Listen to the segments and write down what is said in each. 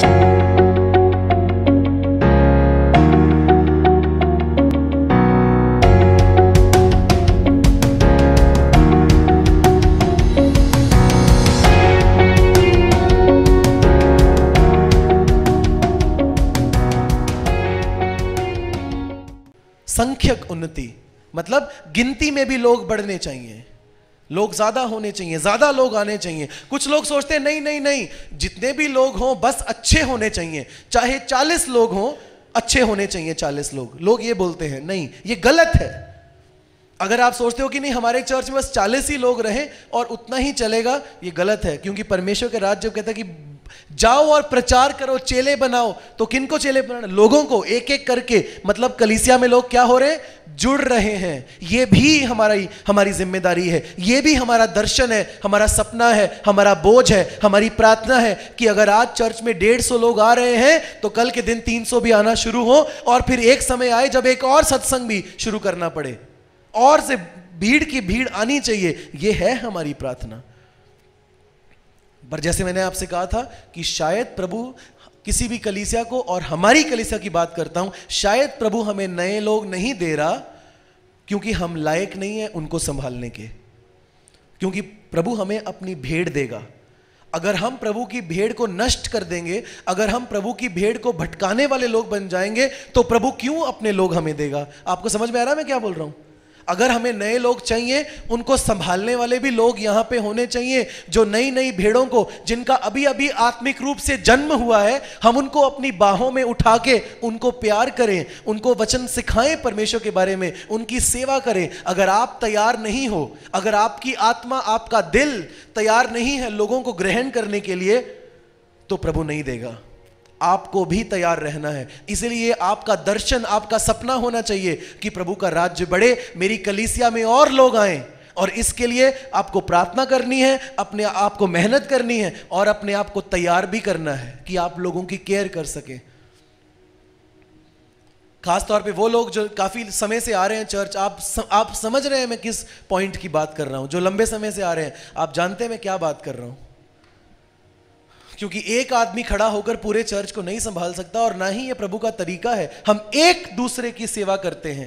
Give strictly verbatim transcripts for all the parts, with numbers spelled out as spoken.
संख्यक उन्नति मतलब गिनती में भी लोग बढ़ने चाहिए, लोग ज्यादा होने चाहिए, ज्यादा लोग आने चाहिए। कुछ लोग सोचते हैं नहीं नहीं नहीं, जितने भी लोग हों बस अच्छे होने चाहिए, चाहे चालीस लोग हों अच्छे होने चाहिए चालीस लोग। लोग ये बोलते हैं, नहीं, ये गलत है। अगर आप सोचते हो कि नहीं हमारे चर्च में बस चालीस ही लोग रहें और उतना ही चलेगा, ये गलत है। क्योंकि परमेश्वर के राज्य कहता है कि जाओ और प्रचार करो, चेले बनाओ। तो किनको चेले बनाना? लोगों को, एक एक करके। मतलब कलीसिया में लोग क्या हो रहे हैं? जुड़ रहे हैं। ये भी हमारी हमारी जिम्मेदारी है, ये भी हमारा दर्शन है, हमारा सपना है, हमारा बोझ है, हमारी प्रार्थना है कि अगर आज चर्च में डेढ़ सौ लोग आ रहे हैं तो कल के दिन तीन सौ भी आना शुरू हो, और फिर एक समय आए जब एक और सत्संग भी शुरू करना पड़े, और से भीड़ की भीड़ आनी चाहिए। ये है हमारी प्रार्थना। पर जैसे मैंने आपसे कहा था कि शायद प्रभु किसी भी कलीसिया को, और हमारी कलीसिया की बात करता हूं, शायद प्रभु हमें नए लोग नहीं दे रहा क्योंकि हम लायक नहीं है उनको संभालने के, क्योंकि प्रभु हमें अपनी भेड़ देगा। अगर हम प्रभु की भेड़ को नष्ट कर देंगे, अगर हम प्रभु की भेड़ को भटकाने वाले लोग बन जाएंगे, तो प्रभु क्यों अपने लोग हमें देगा? आपको समझ में आ रहा है मैं क्या बोल रहा हूं? अगर हमें नए लोग चाहिए, उनको संभालने वाले भी लोग यहां पे होने चाहिए, जो नई नई भेड़ों को, जिनका अभी अभी आत्मिक रूप से जन्म हुआ है, हम उनको अपनी बाहों में उठा के उनको प्यार करें, उनको वचन सिखाएं परमेश्वर के बारे में, उनकी सेवा करें। अगर आप तैयार नहीं हो, अगर आपकी आत्मा, आपका दिल तैयार नहीं है लोगों को ग्रहण करने के लिए, तो प्रभु नहीं देगा। आपको भी तैयार रहना है। इसलिए आपका दर्शन, आपका सपना होना चाहिए कि प्रभु का राज्य बढ़े, मेरी कलीसिया में और लोग आएं, और इसके लिए आपको प्रार्थना करनी है, अपने आप को मेहनत करनी है, और अपने आप को तैयार भी करना है कि आप लोगों की केयर कर सके। खास तौर पे वो लोग जो काफी समय से आ रहे हैं चर्च, आप सम, आप समझ रहे हैं मैं किस पॉइंट की बात कर रहा हूं। जो लंबे समय से आ रहे हैं, आप जानते हैं मैं क्या बात कर रहा हूं। क्योंकि एक आदमी खड़ा होकर पूरे चर्च को नहीं संभाल सकता, और ना ही यह प्रभु का तरीका है। हम एक दूसरे की सेवा करते हैं।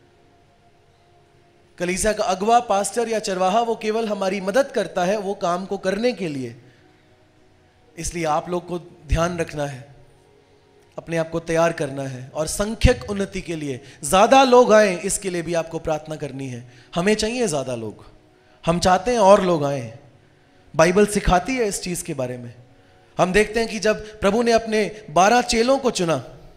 कलीसिया का अगवा, पास्टर या चरवाहा, वो केवल हमारी मदद करता है वो काम को करने के लिए। इसलिए आप लोग को ध्यान रखना है, अपने आप को तैयार करना है, और संख्यक उन्नति के लिए ज्यादा लोग आए, इसके लिए भी आपको प्रार्थना करनी है। हमें चाहिए ज्यादा लोग, हम चाहते हैं और लोग आए। बाइबल सिखाती है इस चीज के बारे में। हम देखते हैं कि जब प्रभु ने अपने बारह चेलों को चुना,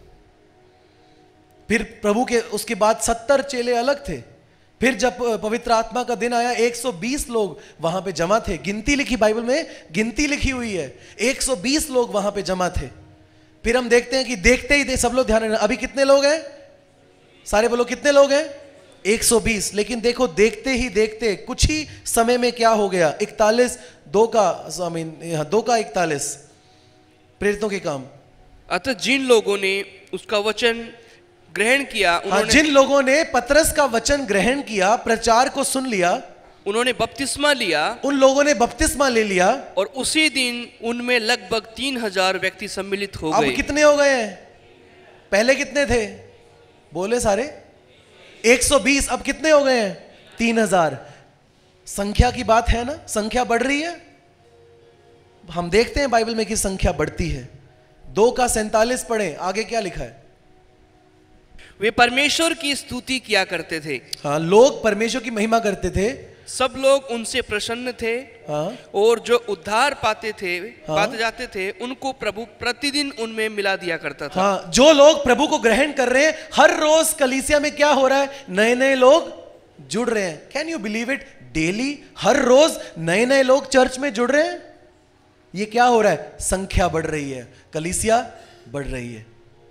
फिर प्रभु के उसके बाद सत्तर चेले अलग थे। फिर जब पवित्र आत्मा का दिन आया, एक सौ बीस लोग वहां पे जमा थे। गिनती लिखी, बाइबल में गिनती लिखी हुई है, एक सौ बीस लोग वहां पे जमा थे। फिर हम देखते हैं कि देखते ही दे, सब लोग ध्यान रखना, अभी कितने लोग हैं? सारे बोलो, कितने लोग हैं? एक सौ बीस। लेकिन देखो, देखते ही देखते कुछ ही समय में क्या हो गया? इकतालीस, दो का आई मीन दो का इकतालीस प्रेरितों के काम। अतः जिन लोगों ने उसका वचन ग्रहण किया, उन्होंने, जिन लोगों ने पतरस का वचन ग्रहण किया, प्रचार को सुन लिया, उन्होंने बपतिस्मा लिया, उन लोगों ने बपतिस्मा ले लिया, और उसी दिन उनमें लगभग तीन हजार व्यक्ति सम्मिलित हो गए। अब कितने हो गए हैं? पहले कितने थे? बोले सारे एक सौ बीस, अब कितने हो गए हैं? तीन हजार। संख्या की बात है ना, संख्या बढ़ रही है। हम देखते हैं बाइबल में कि संख्या बढ़ती है। दो का सैंतालीस पढ़े, आगे क्या लिखा है? वे परमेश्वर की स्तुति किया करते थे। हाँ, लोग परमेश्वर की महिमा करते थे। सब लोग उनसे प्रसन्न थे। हाँ, और जो उद्धार पाते थे, हाँ, पाते जाते थे, उनको प्रभु प्रतिदिन उनमें मिला दिया करता था। हाँ, जो लोग प्रभु को ग्रहण कर रहे हैं, हर रोज कलीसिया में क्या हो रहा है? नए नए लोग जुड़ रहे हैं। Can you believe it? Daily, हर रोज नए नए लोग चर्च में जुड़ रहे हैं। ये क्या हो रहा है? संख्या बढ़ रही है, कलीसिया बढ़ रही है।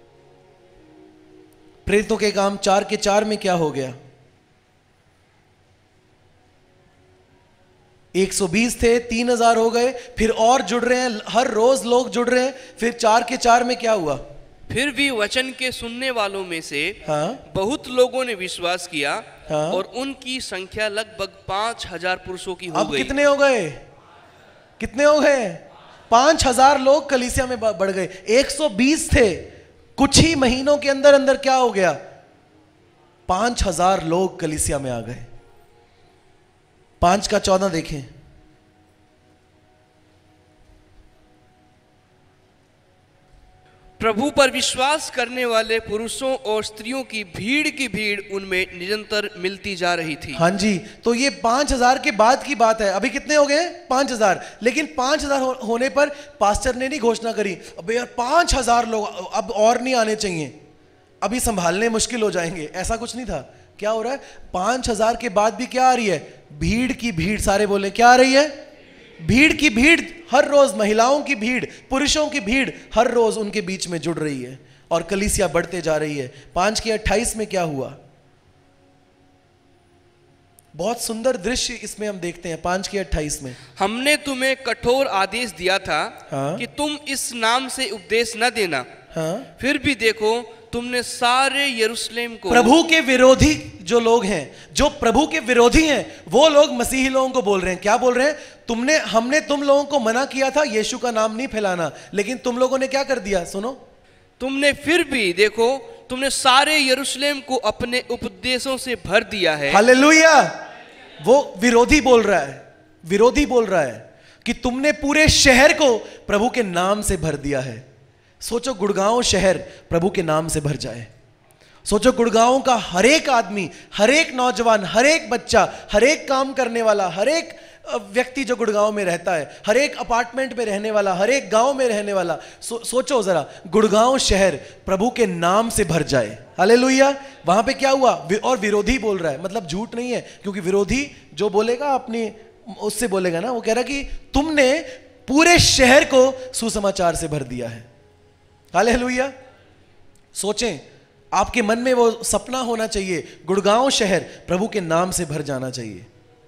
प्रेरितों के काम चार के चार में क्या हो गया? एक सौ बीस थे, तीन हजार हो गए, फिर और जुड़ रहे हैं, हर रोज लोग जुड़ रहे हैं। फिर चार के चार में क्या हुआ? फिर भी वचन के सुनने वालों में से हाँ, बहुत लोगों ने विश्वास किया। हाँ, और उनकी संख्या लगभग पांच हजार पुरुषों की हो अब गई। कितने हो गए? कितने हो गए? पांच हजार लोग कलीसिया में बढ़ गए, एक सौ बीस थे, कुछ ही महीनों के अंदर अंदर क्या हो गया, पांच हजार लोग कलीसिया में आ गए। पांच का चौदह देखें, प्रभु पर विश्वास करने वाले पुरुषों और स्त्रियों की भीड़ की भीड़ उनमें निरंतर मिलती जा रही थी। हाँ जी, तो ये पांच हजार के बाद की बात है। अभी कितने हो गए? पांच हजार। लेकिन पांच हजार होने पर पास्टर ने नहीं घोषणा करी, अबे यार पांच हजार लोग अब और नहीं आने चाहिए, अभी संभालने मुश्किल हो जाएंगे, ऐसा कुछ नहीं था। क्या हो रहा है? पांच हजार के बाद भी क्या आ रही है? भीड़ की भीड़। सारे बोले क्या आ रही है? भीड़ की भीड़। हर रोज महिलाओं की भीड़, पुरुषों की भीड़ हर रोज उनके बीच में जुड़ रही है और कलीसिया बढ़ते जा रही है। पांच के अट्ठाईस में क्या हुआ? बहुत सुंदर दृश्य इसमें हम देखते हैं। पांच के अट्ठाईस में, हमने तुम्हें कठोर आदेश दिया था हाँ? कि तुम इस नाम से उपदेश न देना, हाँ? फिर भी देखो तुमने सारे यरूशलेम को। प्रभु के विरोधी जो लोग हैं, जो प्रभु के विरोधी हैं, वो लोग मसीही लोगों को बोल रहे हैं, क्या बोल रहे हैं? तुमने हमने तुम लोगों को मना किया था यीशु का नाम नहीं फैलाना, लेकिन तुम लोगों ने क्या कर दिया? सुनो, तुमने फिर भी देखो तुमने सारे यरूशलेम को अपने उपदेशों से भर दिया है। हालेलुया। वो विरोधी बोल रहा है, विरोधी बोल रहा है कि तुमने पूरे शहर को प्रभु के नाम से भर दिया है। सोचो गुड़गांव शहर प्रभु के नाम से भर जाए। सोचो गुड़गांव का हर एक आदमी, हर एक नौजवान, हर एक बच्चा, हर एक काम करने वाला, हर एक व्यक्ति जो गुड़गांव में रहता है, हर एक अपार्टमेंट में रहने वाला, हर एक गांव में रहने वाला, सो, सोचो जरा गुड़गांव शहर प्रभु के नाम से भर जाए। हालेलुया। वहां पे क्या हुआ? और विरोधी बोल रहा है, मतलब झूठ नहीं है, क्योंकि विरोधी जो बोलेगा अपनी उससे बोलेगा ना, वो कह रहा कि तुमने पूरे शहर को सुसमाचार से भर दिया है। हालेलुया। सोचें, आपके मन में वो सपना होना चाहिए, गुड़गांव शहर प्रभु के नाम से भर जाना चाहिए।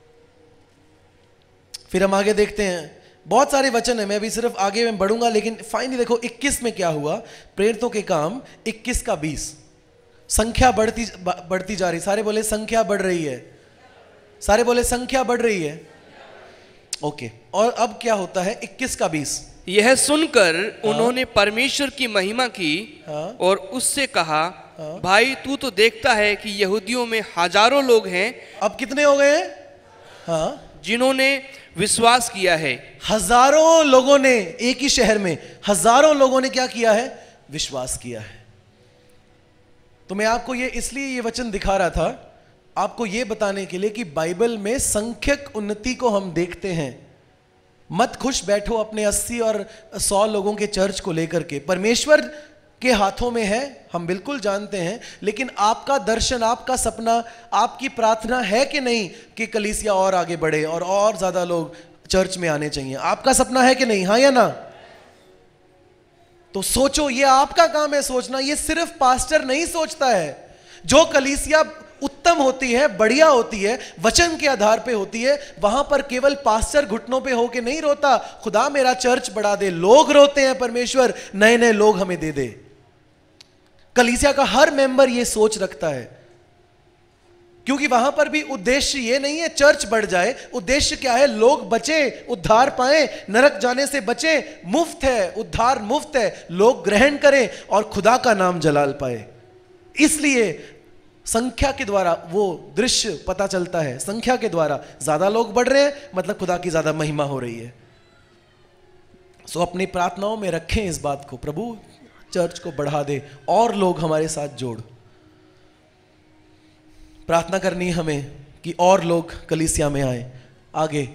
फिर हम आगे देखते हैं, बहुत सारे वचन है, मैं भी सिर्फ आगे में बढ़ूंगा, लेकिन फाइनली देखो इक्कीस में क्या हुआ। प्रेरितों के काम इक्कीस का बीस, संख्या बढ़ती बढ़ती जा रही। सारे बोले संख्या बढ़ रही है, सारे बोले संख्या बढ़ रही है। ओके, और अब क्या होता है? इक्कीस का बीस, यह सुनकर हाँ? उन्होंने परमेश्वर की महिमा की हाँ? और उससे कहा, हाँ? भाई तू तो देखता है कि यहूदियों में हजारों लोग हैं। अब कितने हो गए? हाँ, जिन्होंने विश्वास किया है। हजारों लोगों ने, एक ही शहर में हजारों लोगों ने क्या किया है? विश्वास किया है। तो मैं आपको ये इसलिए ये वचन दिखा रहा था, आपको ये बताने के लिए कि बाइबल में संख्यक उन्नति को हम देखते हैं। मत खुश बैठो अपने अस्सी और सौ लोगों के चर्च को लेकर के, परमेश्वर के हाथों में है, हम बिल्कुल जानते हैं। लेकिन आपका दर्शन, आपका सपना, आपकी प्रार्थना है कि नहीं कि कलीसिया और आगे बढ़े और और ज्यादा लोग चर्च में आने चाहिए? आपका सपना है कि नहीं? हाँ या ना? तो सोचो, ये आपका काम है सोचना, ये सिर्फ पास्टर नहीं सोचता है। जो कलीसिया उत्तम होती है, बढ़िया होती है, वचन के आधार पे होती है, वहां पर केवल पास्टर घुटनों पे होके नहीं रोता, खुदा मेरा चर्च बढ़ा दे। लोग रोते हैं, परमेश्वर नए नए लोग हमें दे दे। कलीसिया का हर मेंबर ये सोच रखता है, क्योंकि वहां पर भी उद्देश्य ये नहीं है चर्च बढ़ जाए। उद्देश्य क्या है? लोग बचे, उद्धार पाए, नरक जाने से बचे। मुफ्त है, उद्धार मुफ्त है, लोग ग्रहण करें और खुदा का नाम जलाल पाए। इसलिए संख्या के द्वारा वो दृश्य पता चलता है। संख्या के द्वारा ज्यादा लोग बढ़ रहे हैं, मतलब खुदा की ज्यादा महिमा हो रही है। सो अपनी प्रार्थनाओं में रखें इस बात को, प्रभु चर्च को बढ़ा दे और लोग हमारे साथ जोड़। प्रार्थना करनी है हमें कि और लोग कलीसिया में आए। आगे,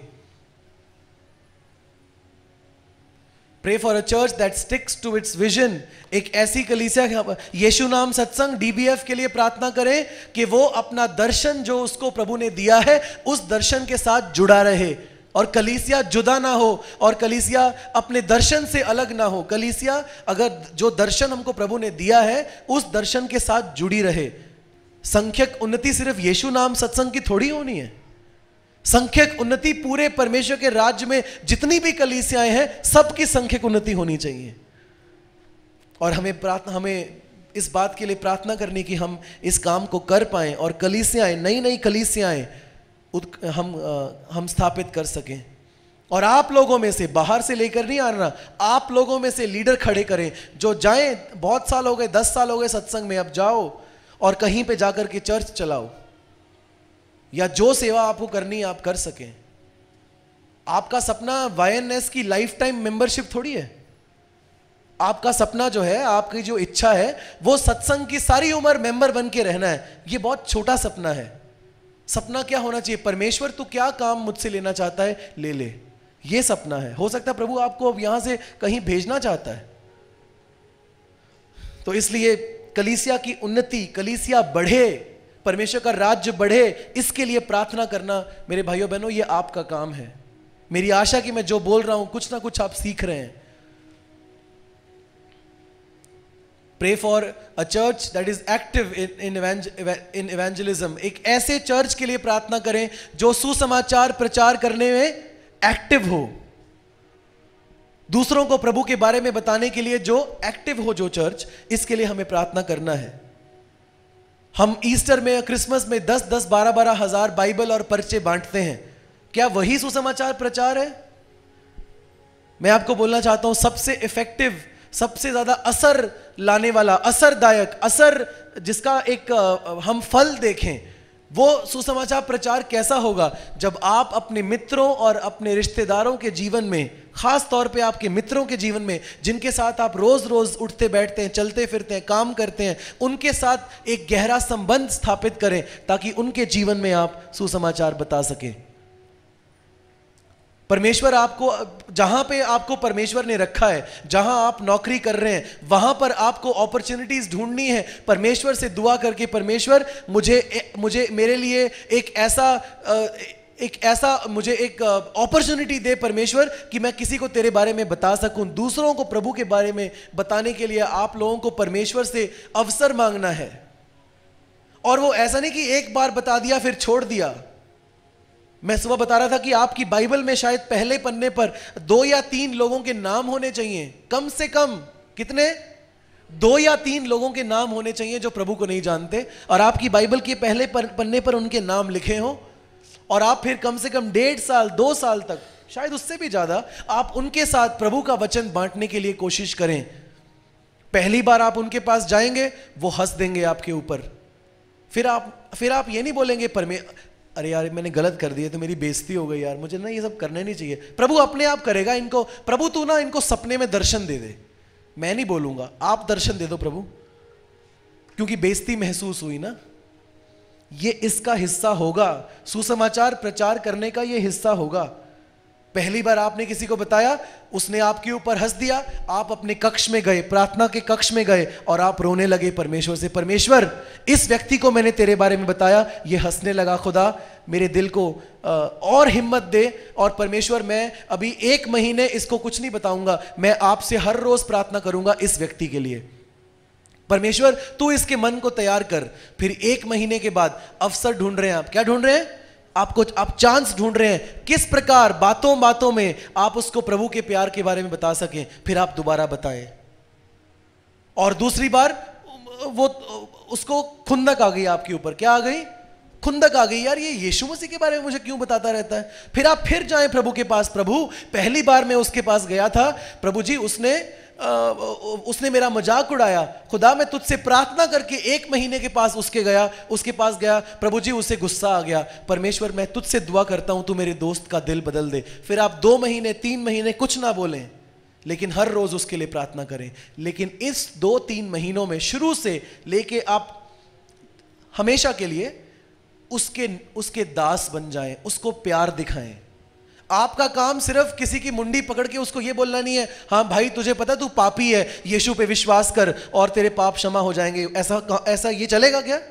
Pray for a church that sticks to its vision। एक ऐसी कलीसिया, यीशु नाम सत्संग डीबीएफ के लिए प्रार्थना करें कि वो अपना दर्शन जो उसको प्रभु ने दिया है उस दर्शन के साथ जुड़ा रहे और कलीसिया जुदा ना हो और कलीसिया अपने दर्शन से अलग ना हो। कलीसिया अगर जो दर्शन हमको प्रभु ने दिया है उस दर्शन के साथ जुड़ी रहे। संख्यक उन्नति सिर्फ यीशु नाम सत्संग की थोड़ी होनी है। संख्यक उन्नति पूरे परमेश्वर के राज्य में जितनी भी कलीसियाएं हैं सबकी संख्यक उन्नति होनी चाहिए। और हमें प्रार्थना हमें इस बात के लिए प्रार्थना करनी कि हम इस काम को कर पाएं और कलीसियाएं, नई नई कलीसियाएं हम हम स्थापित कर सकें और आप लोगों में से, बाहर से लेकर नहीं आना, आप लोगों में से लीडर खड़े करें जो जाएं, बहुत साल हो गए, दस साल हो गए सत्संग में, अब जाओ और कहीं पे जाकर के चर्च चलाओ, या जो सेवा आपको करनी है आप कर सकें। आपका सपना वाईएनएस की लाइफ टाइम मेंबरशिप थोड़ी है। आपका सपना जो है, आपकी जो इच्छा है, वो सत्संग की सारी उम्र मेंबर बन के रहना है। ये बहुत छोटा सपना है। सपना क्या होना चाहिए? परमेश्वर तू क्या काम मुझसे लेना चाहता है, ले ले, ये सपना है। हो सकता है प्रभु आपको अब यहां से कहीं भेजना चाहता है। तो इसलिए कलीसिया की उन्नति, कलीसिया बढ़े, परमेश्वर का राज्य बढ़े, इसके लिए प्रार्थना करना मेरे भाइयों बहनों, ये आपका काम है। मेरी आशा कि मैं जो बोल रहा हूं कुछ ना कुछ आप सीख रहे हैं। Pray for a church that is active in, in, in evangelism. एक ऐसे चर्च के लिए प्रार्थना करें जो सुसमाचार प्रचार करने में एक्टिव हो, दूसरों को प्रभु के बारे में बताने के लिए जो एक्टिव हो, जो चर्च, इसके लिए हमें प्रार्थना करना है। हम ईस्टर में, क्रिसमस में दस दस बारह बारह हजार बाइबल और पर्चे बांटते हैं, क्या वही सुसमाचार प्रचार है? मैं आपको बोलना चाहता हूं, सबसे इफेक्टिव, सबसे ज्यादा असर लाने वाला, असरदायक, असर जिसका एक हम फल देखें, वो सुसमाचार प्रचार कैसा होगा? जब आप अपने मित्रों और अपने रिश्तेदारों के जीवन में, खास तौर पे आपके मित्रों के जीवन में, जिनके साथ आप रोज रोज उठते बैठते हैं, चलते फिरते हैं, काम करते हैं, उनके साथ एक गहरा संबंध स्थापित करें ताकि उनके जीवन में आप सुसमाचार बता सकें। परमेश्वर आपको, जहां पे आपको परमेश्वर ने रखा है, जहां आप नौकरी कर रहे हैं, वहां पर आपको अपॉर्चुनिटीज ढूंढनी है। परमेश्वर से दुआ करके, परमेश्वर मुझे मुझे मेरे लिए एक ऐसा एक ऐसा मुझे एक अपॉर्चुनिटी दे परमेश्वर कि मैं किसी को तेरे बारे में बता सकूं। दूसरों को प्रभु के बारे में बताने के लिए आप लोगों को परमेश्वर से अवसर मांगना है। और वो ऐसा नहीं कि एक बार बता दिया फिर छोड़ दिया। मैं सुबह बता रहा था कि आपकी बाइबल में शायद पहले पन्ने पर दो या तीन लोगों के नाम होने चाहिए, कम से कम। कितने? दो या तीन लोगों के नाम होने चाहिए जो प्रभु को नहीं जानते, और आपकी बाइबल के पहले पन्ने पर उनके नाम लिखे हों, और आप फिर कम से कम डेढ़ साल दो साल तक, शायद उससे भी ज्यादा, आप उनके साथ प्रभु का वचन बांटने के लिए कोशिश करें। पहली बार आप उनके पास जाएंगे, वो हंस देंगे आपके ऊपर। फिर आप फिर आप ये नहीं बोलेंगे परमे अरे यार मैंने गलत कर दिया तो मेरी बेइज्जती हो गई यार, मुझे ना ये सब करने नहीं चाहिए। प्रभु अपने आप करेगा इनको। प्रभु तू ना इनको सपने में दर्शन दे दे, मैं नहीं बोलूंगा, आप दर्शन दे दो प्रभु, क्योंकि बेइज्जती महसूस हुई ना। ये इसका हिस्सा होगा, सुसमाचार प्रचार करने का ये हिस्सा होगा। पहली बार आपने किसी को बताया, उसने आपके ऊपर हंस दिया, आप अपने कक्ष में गए, प्रार्थना के कक्ष में गए, और आप रोने लगे परमेश्वर से, परमेश्वर इस व्यक्ति को मैंने तेरे बारे में बताया, ये हंसने लगा, खुदा मेरे दिल को और हिम्मत दे, और परमेश्वर मैं अभी एक महीने इसको कुछ नहीं बताऊंगा, मैं आपसे हर रोज प्रार्थना करूंगा इस व्यक्ति के लिए। परमेश्वर तू इसके मन को तैयार कर। फिर एक महीने के बाद अवसर ढूंढ रहे हैं आप, क्या ढूंढ रहे हैं? आपको आप चांस ढूंढ रहे हैं, किस प्रकार बातों बातों में आप उसको प्रभु के प्यार के बारे में बता सकें, फिर आप दोबारा बताएं। और दूसरी बार वो उसको खुंदक आ गई आपके ऊपर, क्या आ गई? खुंदक आ गई, यार ये यीशु मसीह के बारे में मुझे क्यों बताता रहता है। फिर आप फिर जाएं प्रभु के पास, प्रभु पहली बार मैं उसके पास गया था, प्रभु जी उसने आ, उसने मेरा मजाक उड़ाया, खुदा मैं तुझसे प्रार्थना करके एक महीने के पास उसके गया उसके पास गया, प्रभु जी उसे गुस्सा आ गया, परमेश्वर मैं तुझसे दुआ करता हूं तू मेरे दोस्त का दिल बदल दे। फिर आप दो महीने तीन महीने कुछ ना बोलें, लेकिन हर रोज उसके लिए प्रार्थना करें। लेकिन इस दो तीन महीनों में शुरू से लेके आप हमेशा के लिए उसके उसके दास बन जाएं, उसको प्यार दिखाएं। आपका काम सिर्फ किसी की मुंडी पकड़ के उसको ये बोलना नहीं है, हाँ भाई तुझे पता तू पापी है, यीशु पे विश्वास कर और तेरे पाप क्षमा हो जाएंगे। ऐसा ऐसा ये चलेगा क्या?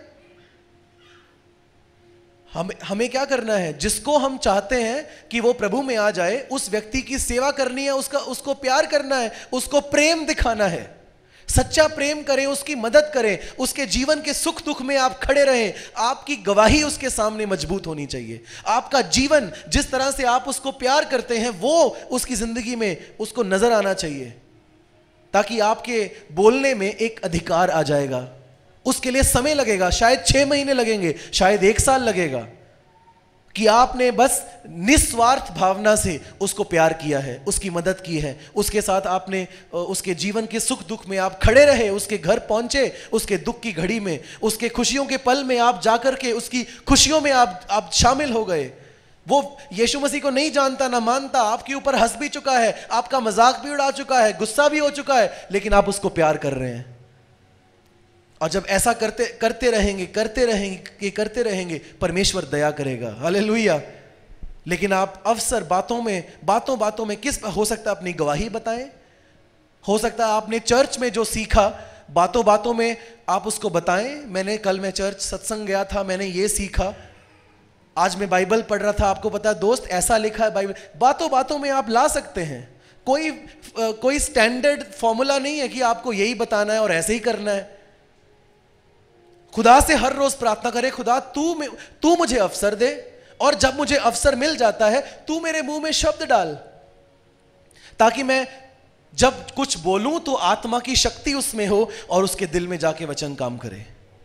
हम हमें क्या करना है? जिसको हम चाहते हैं कि वो प्रभु में आ जाए, उस व्यक्ति की सेवा करनी है, उसका उसको प्यार करना है, उसको प्रेम दिखाना है, सच्चा प्रेम करें, उसकी मदद करें, उसके जीवन के सुख दुख में आप खड़े रहें। आपकी गवाही उसके सामने मजबूत होनी चाहिए। आपका जीवन जिस तरह से आप उसको प्यार करते हैं वो उसकी जिंदगी में उसको नजर आना चाहिए, ताकि आपके बोलने में एक अधिकार आ जाएगा। उसके लिए समय लगेगा, शायद छह महीने लगेंगे, शायद एक साल लगेगा। कि आपने बस निस्वार्थ भावना से उसको प्यार किया है, उसकी मदद की है, उसके साथ आपने उसके जीवन के सुख दुख में आप खड़े रहे, उसके घर पहुंचे, उसके दुख की घड़ी में, उसके खुशियों के पल में आप जाकर के उसकी खुशियों में आप आप शामिल हो गए। वो यीशु मसीह को नहीं जानता, ना मानता, आपके ऊपर हंस भी चुका है, आपका मजाक भी उड़ा चुका है, गुस्सा भी हो चुका है, लेकिन आप उसको प्यार कर रहे हैं। और जब ऐसा करते करते रहेंगे करते रहेंगे करते रहेंगे परमेश्वर दया करेगा। हालेलुया। लेकिन आप अवसर बातों में बातों बातों में किस हो सकता है अपनी गवाही बताएं, हो सकता है आपने चर्च में जो सीखा बातों बातों में आप उसको बताएं। मैंने कल मैं चर्च सत्संग गया था, मैंने ये सीखा, आज मैं बाइबल पढ़ रहा था, आपको पता है दोस्त ऐसा लिखा है बाइबल। बातों बातों में आप ला सकते हैं। कोई कोई स्टैंडर्ड फॉर्मूला नहीं है कि आपको यही बताना है और ऐसे ही करना है। खुदा से हर रोज प्रार्थना करें, खुदा तू तू मुझे अवसर दे, और जब मुझे अवसर मिल जाता है तू मेरे मुंह में शब्द डाल, ताकि मैं जब कुछ बोलूं तो आत्मा की शक्ति उसमें हो और उसके दिल में जाके वचन काम करे।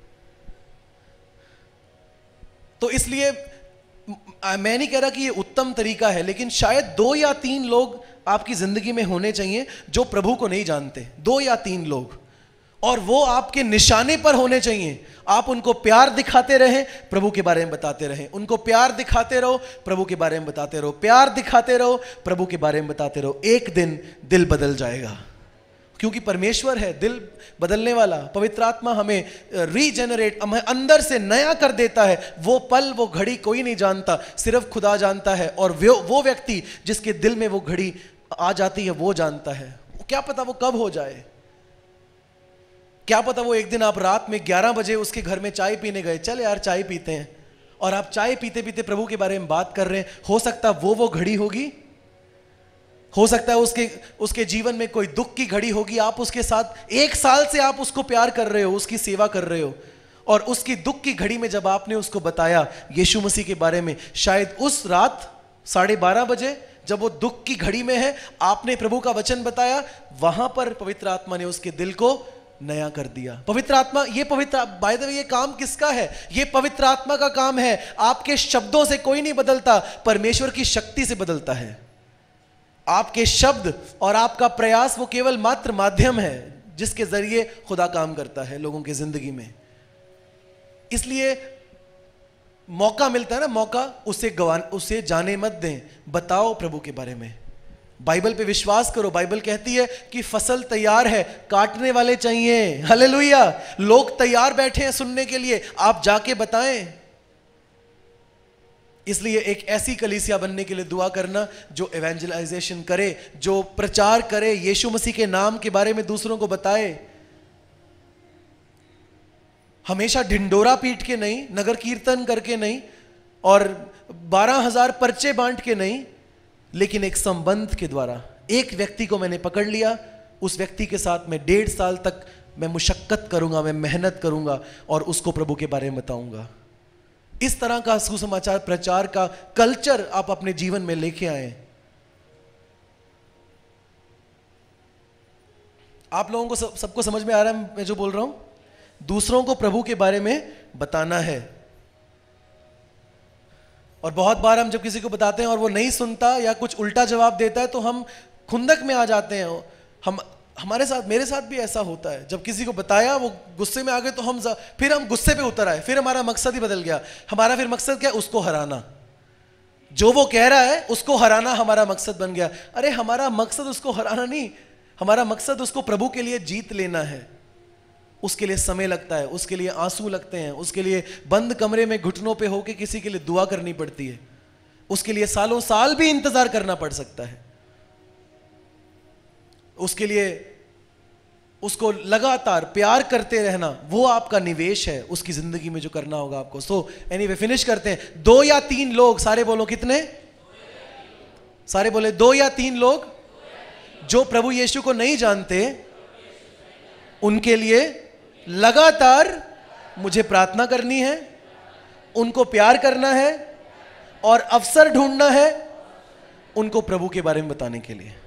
तो इसलिए मैं नहीं कह रहा कि ये उत्तम तरीका है, लेकिन शायद दो या तीन लोग आपकी जिंदगी में होने चाहिए जो प्रभु को नहीं जानते, दो या तीन लोग, और वो आपके निशाने पर होने चाहिए। आप उनको प्यार दिखाते रहें, प्रभु के बारे में बताते रहें, उनको प्यार दिखाते रहो, प्रभु के बारे में बताते रहो, प्यार दिखाते रहो, प्रभु के बारे में बताते रहो। एक दिन दिल बदल जाएगा, क्योंकि परमेश्वर है दिल बदलने वाला। पवित्र आत्मा हमें रीजेनरेट, हमें अंदर से नया कर देता है। वो पल वो घड़ी कोई नहीं जानता, सिर्फ खुदा जानता है, और वो व्यक्ति जिसके दिल में वो घड़ी आ जाती है वो जानता है। क्या पता वो कब हो जाए, क्या पता वो एक दिन आप रात में ग्यारह बजे उसके घर में चाय पीने गए, चल यार चाय पीते हैं, और आप चाय पीते पीते प्रभु के बारे में बात कर रहे हैं। हो सकता है वो वो घड़ी होगी, हो सकता है उसके उसके जीवन में कोई दुख की घड़ी होगी। आप उसके साथ एक साल से आप उसको प्यार कर रहे हो, उसकी सेवा कर रहे हो, और उसकी दुख की घड़ी में जब आपने उसको बताया यीशु मसीह के बारे में, शायद उस रात साढ़े बारह बजे जब वो दुख की घड़ी में है, आपने प्रभु का वचन बताया, वहां पर पवित्र आत्मा ने उसके दिल को नया कर दिया। पवित्र आत्मा, ये पवित्र बाय द वे ये काम किसका है? ये पवित्र आत्मा का काम है। आपके शब्दों से कोई नहीं बदलता, परमेश्वर की शक्ति से बदलता है। आपके शब्द और आपका प्रयास वो केवल मात्र माध्यम है जिसके जरिए खुदा काम करता है लोगों की जिंदगी में। इसलिए मौका मिलता है ना, मौका उसे गवा उसे जाने मत दें, बताओ प्रभु के बारे में। बाइबल पे विश्वास करो। बाइबल कहती है कि फसल तैयार है, काटने वाले चाहिए। हालेलुया। लोग तैयार बैठे हैं सुनने के लिए, आप जाके बताएं। इसलिए एक ऐसी कलीसिया बनने के लिए दुआ करना जो एवेंजलाइजेशन करे, जो प्रचार करे, यीशु मसीह के नाम के बारे में दूसरों को बताए। हमेशा ढिंडोरा पीट के नहीं, नगर कीर्तन करके नहीं, और बारह हजार पर्चे बांट के नहीं, लेकिन एक संबंध के द्वारा। एक व्यक्ति को मैंने पकड़ लिया, उस व्यक्ति के साथ मैं डेढ़ साल तक मैं मुशक्कत करूंगा, मैं मेहनत करूंगा और उसको प्रभु के बारे में बताऊंगा। इस तरह का सुसमाचार प्रचार का कल्चर आप अपने जीवन में लेके आए। आप लोगों को सब, सबको समझ में आ रहा है मैं जो बोल रहा हूं? दूसरों को प्रभु के बारे में बताना है। और बहुत बार हम जब किसी को बताते हैं और वो नहीं सुनता या कुछ उल्टा जवाब देता है तो हम खुंदक में आ जाते हैं। हम हमारे साथ मेरे साथ भी ऐसा होता है, जब किसी को बताया वो गुस्से में आ गए तो हम फिर हम गुस्से पे उतर आए, फिर हमारा मकसद ही बदल गया। हमारा फिर मकसद क्या है? उसको हराना। जो वो कह रहा है उसको हराना हमारा मकसद बन गया। अरे हमारा मकसद उसको हराना नहीं, हमारा मकसद उसको प्रभु के लिए जीत लेना है। उसके लिए समय लगता है, उसके लिए आंसू लगते हैं, उसके लिए बंद कमरे में घुटनों पे होके किसी के लिए दुआ करनी पड़ती है, उसके लिए सालों साल भी इंतजार करना पड़ सकता है, उसके लिए उसको लगातार प्यार करते रहना, वो आपका निवेश है उसकी जिंदगी में जो करना होगा आपको। सो एनीवे फिनिश करते हैं। दो या तीन लोग, सारे बोलो कितने? सारे बोले दो या तीन लोग जो प्रभु यीशु को नहीं जानते, उनके लिए लगातार मुझे प्रार्थना करनी है, उनको प्यार करना है और अवसर ढूंढना है उनको प्रभु के बारे में बताने के लिए।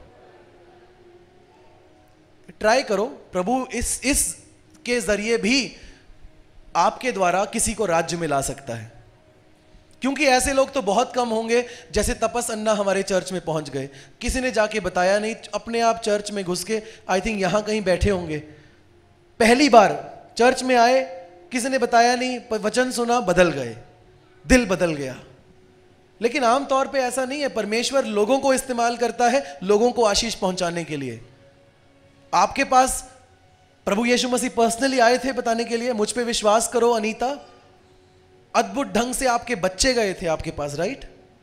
ट्राई करो। प्रभु इस इस के जरिए भी आपके द्वारा किसी को राज्य में ला सकता है। क्योंकि ऐसे लोग तो बहुत कम होंगे जैसे तपस अन्ना हमारे चर्च में पहुंच गए, किसी ने जाके बताया नहीं, अपने आप चर्च में घुस के आई थिंक यहां कहीं बैठे होंगे, पहली बार चर्च में आए, किसी ने बताया नहीं, वचन सुना, बदल गए, दिल बदल गया। लेकिन आमतौर पे ऐसा नहीं है, परमेश्वर लोगों को इस्तेमाल करता है लोगों को आशीष पहुंचाने के लिए। आपके पास प्रभु यीशु मसीह पर्सनली आए थे बताने के लिए, मुझ पे विश्वास करो अनीता, अद्भुत ढंग से आपके बच्चे गए थे आपके पास, राइट?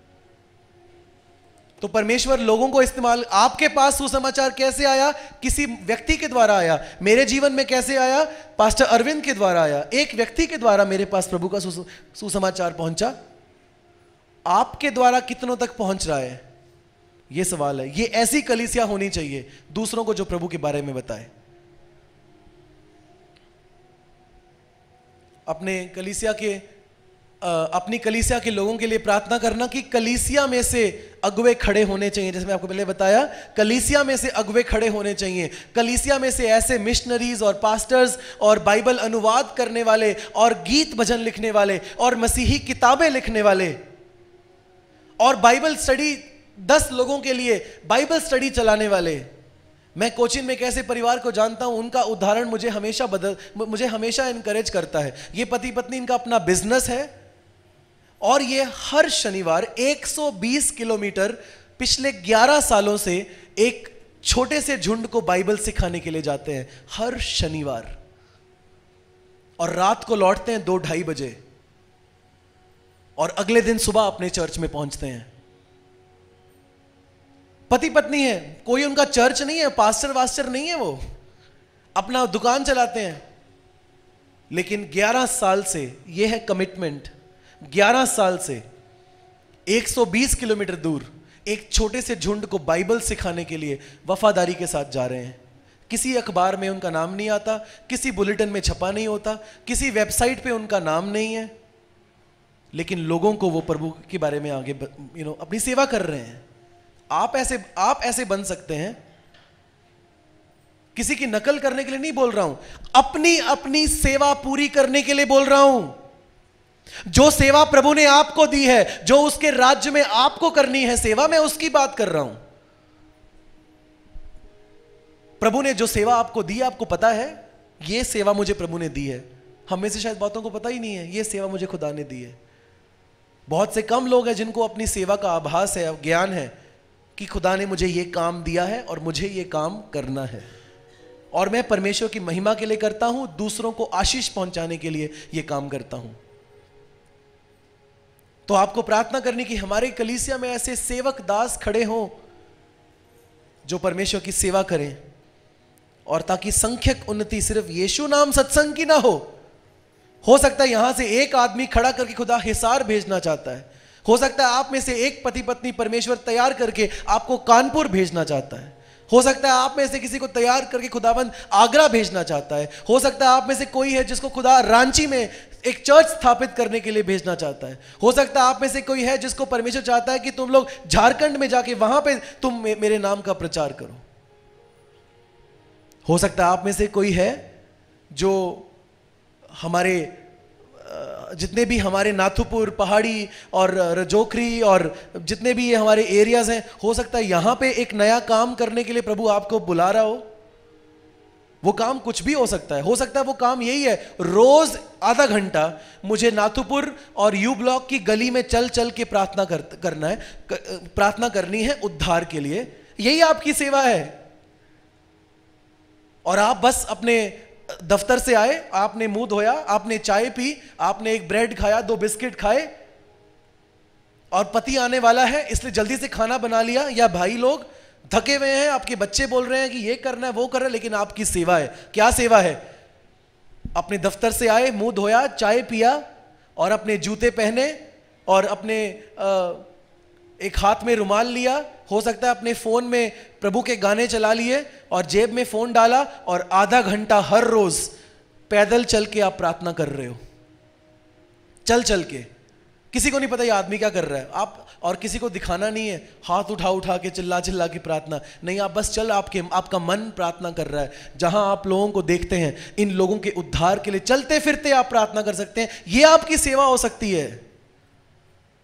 तो परमेश्वर लोगों को इस्तेमाल, आपके पास सुसमाचार कैसे आया? किसी व्यक्ति के द्वारा आया। मेरे जीवन में कैसे आया? पास्टर अरविंद के द्वारा आया, एक व्यक्ति के द्वारा मेरे पास प्रभु का सुसमाचार पहुंचा। आपके द्वारा कितनों तक पहुंच रहा है, यह सवाल है। यह ऐसी कलीसिया होनी चाहिए दूसरों को जो प्रभु के बारे में बताए। अपने कलीसिया के अपनी कलीसिया के लोगों के लिए प्रार्थना करना कि कलीसिया में से अगुवे खड़े होने चाहिए। जैसे मैं आपको पहले बताया, कलीसिया में से अगुवे खड़े होने चाहिए। कलीसिया में से ऐसे मिशनरीज और पास्टर्स और बाइबल अनुवाद करने वाले और गीत भजन लिखने वाले और मसीही किताबें लिखने वाले और बाइबल स्टडी, दस लोगों के लिए बाइबल स्टडी चलाने वाले। मैं कोचिन में एक ऐसे परिवार को जानता हूं, उनका उदाहरण मुझे हमेशा बदल मुझे हमेशा इनकरेज करता है। ये पति पत्नी, इनका अपना बिजनेस है और ये हर शनिवार एक सौ बीस किलोमीटर पिछले ग्यारह सालों से एक छोटे से झुंड को बाइबल सिखाने के लिए जाते हैं हर शनिवार, और रात को लौटते हैं दो ढाई बजे और अगले दिन सुबह अपने चर्च में पहुंचते हैं। पति पत्नी है, कोई उनका चर्च नहीं है, पास्टर वास्टर नहीं है, वो अपना दुकान चलाते हैं। लेकिन ग्यारह साल से यह है कमिटमेंट, ग्यारह साल से एक सौ बीस किलोमीटर दूर एक छोटे से झुंड को बाइबल सिखाने के लिए वफादारी के साथ जा रहे हैं। किसी अखबार में उनका नाम नहीं आता, किसी बुलेटिन में छपा नहीं होता, किसी वेबसाइट पे उनका नाम नहीं है, लेकिन लोगों को वो प्रभु के बारे में आगे यू नो अपनी सेवा कर रहे हैं। आप ऐसे आप ऐसे बन सकते हैं। किसी की नकल करने के लिए नहीं बोल रहा हूं, अपनी अपनी सेवा पूरी करने के लिए बोल रहा हूं। जो सेवा प्रभु ने आपको दी है, जो उसके राज्य में आपको करनी है सेवा, मैं उसकी बात कर रहा हूं। प्रभु ने जो सेवा आपको दी, आपको पता है यह सेवा मुझे प्रभु ने दी है। हम में से शायद बातों को पता ही नहीं है, यह सेवा मुझे खुदा ने दी है। बहुत से कम लोग हैं जिनको अपनी सेवा का आभास है, ज्ञान है कि खुदा ने मुझे यह काम दिया है और मुझे यह काम करना है, और मैं परमेश्वर की महिमा के लिए करता हूं, दूसरों को आशीष पहुंचाने के लिए यह काम करता हूं। तो आपको प्रार्थना करनी कि हमारे कलीसिया में ऐसे सेवक दास खड़े हों जो परमेश्वर की सेवा करें, और ताकि संख्यक उन्नति सिर्फ यीशु नाम सत्संग की ना हो। हो सकता है यहां से एक आदमी खड़ा करके खुदा हिसार भेजना चाहता है। हो सकता है आप में से एक पति पत्नी परमेश्वर तैयार करके आपको कानपुर भेजना चाहता है। हो सकता है आप में से किसी को तैयार करके खुदाबंद आगरा भेजना चाहता है। हो सकता है आप में से कोई है जिसको खुदा रांची में एक चर्च स्थापित करने के लिए भेजना चाहता है। हो सकता है आप में से कोई है जिसको परमेश्वर चाहता है कि तुम लोग झारखंड में जाके वहां पे तुम मेरे नाम का प्रचार करो। हो सकता है आप में से कोई है जो हमारे जितने भी हमारे नाथुपुर पहाड़ी और रजोखरी और जितने भी ये हमारे एरियाज हैं, हो सकता है यहां पे एक नया काम करने के लिए प्रभु आपको बुला रहा हो। वो काम कुछ भी हो सकता है। हो सकता है वो काम यही है, रोज आधा घंटा मुझे नाथुपुर और यू ब्लॉक की गली में चल चल के प्रार्थना कर, करना है प्रार्थना करनी है उद्धार के लिए। यही आपकी सेवा है। और आप बस अपने दफ्तर से आए, आपने मुंह धोया, आपने चाय पी, आपने एक ब्रेड खाया, दो बिस्किट खाए, और पति आने वाला है इसलिए जल्दी से खाना बना लिया, या भाई लोग थके हुए हैं, आपके बच्चे बोल रहे हैं कि ये करना है वो कर रहे हैं, लेकिन आपकी सेवा है। क्या सेवा है? अपने दफ्तर से आए, मुंह धोया, चाय पिया और अपने जूते पहने और अपने आ, एक हाथ में रुमाल लिया, हो सकता है अपने फोन में प्रभु के गाने चला लिए और जेब में फोन डाला, और आधा घंटा हर रोज पैदल चल के आप प्रार्थना कर रहे हो। चल चल के, किसी को नहीं पता ये आदमी क्या कर रहा है आप, और किसी को दिखाना नहीं है, हाथ उठा उठा के चिल्ला चिल्ला के प्रार्थना नहीं। आप बस चल, आपके आपका मन प्रार्थना कर रहा है। जहां आप लोगों को देखते हैं, इन लोगों के उद्धार के लिए चलते फिरते आप प्रार्थना कर सकते हैं। ये आपकी सेवा हो सकती है।